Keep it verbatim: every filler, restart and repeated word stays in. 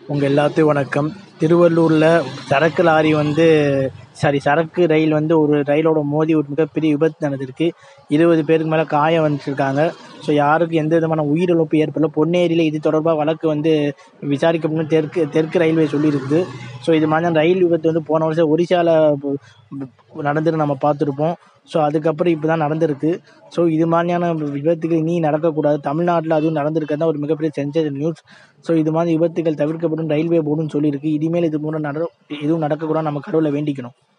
உங்கள் எல்லாத்தையும் வணக்கம். திருவள்ளூரில் சரக்கு லாரி வந்து சாரி சரக்கு ரயில் வந்து ஒரு ரயிலோட மோதி ஒரு மிகப்பெரிய விபத்து நடந்திருக்கு. இருபது பேருக்கு மேலே காயம் வந்துருக்காங்க. ஸோ யாருக்கும் எந்த விதமான உயிரிழப்பு ஏற்படல. பொன்னேரியில் இது தொடர்பாக வழக்கு வந்து விசாரிக்கப்படும் தெற்கு தெற்கு ரயில்வே சொல்லியிருக்குது. ஸோ இது மாதிரியான ரயில் விபத்து வந்து போன வருஷம் ஒரிசாவில் நடந்துட்டு நம்ம பார்த்துருப்போம். ஸோ அதுக்கப்புறம் இப்போ தான் நடந்திருக்கு. ஸோ இது மாதிரியான விபத்துகள் இனி நடக்கக்கூடாது. தமிழ்நாட்டில் அதுவும் நடந்திருக்கிறது தான் ஒரு மிகப்பெரிய சென்சேஷன் நியூஸ். ஸோ இது மாதிரி விபத்துகள் தவிர்க்கப்படும் ரயில்வே போர்டுன்னு சொல்லியிருக்கு. இனிமேல் இது மூலம் நட எதுவும் நடக்கக்கூடாது, நம்ம கடவுளை வேண்டிக்கணும்.